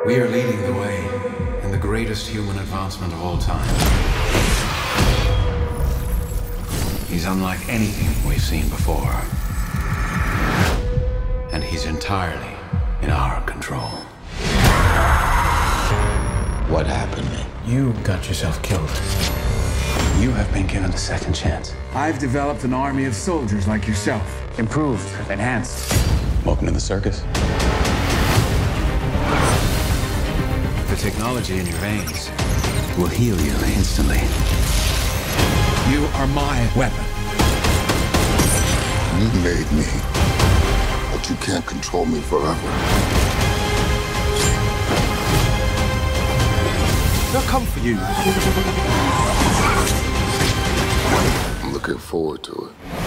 We are leading the way in the greatest human advancement of all time. He's unlike anything we've seen before. And he's entirely in our control. What happened? You got yourself killed. You have been given a second chance. I've developed an army of soldiers like yourself. Improved, enhanced. Welcome to the circus. The technology in your veins will heal you instantly. You are my weapon. You made me, but you can't control me forever. They'll come for you. I'm looking forward to it.